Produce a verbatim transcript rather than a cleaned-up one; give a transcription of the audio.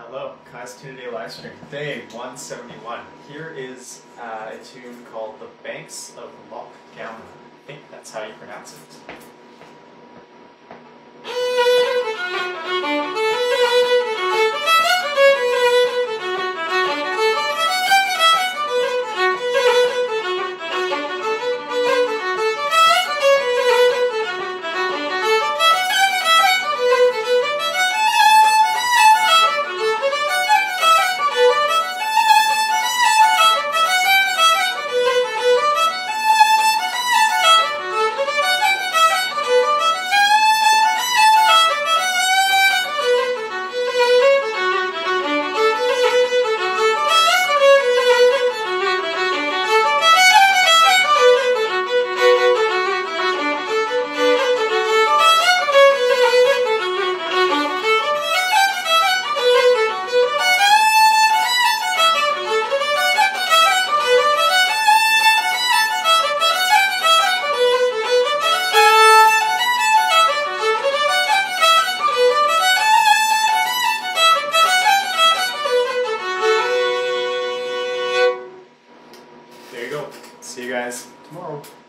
Hello, Kai's Tune Day Livestream, day one seventy-one. Here is uh, a tune called The Banks of Lough Gowna. I think that's how you pronounce it. There you go. See you guys tomorrow.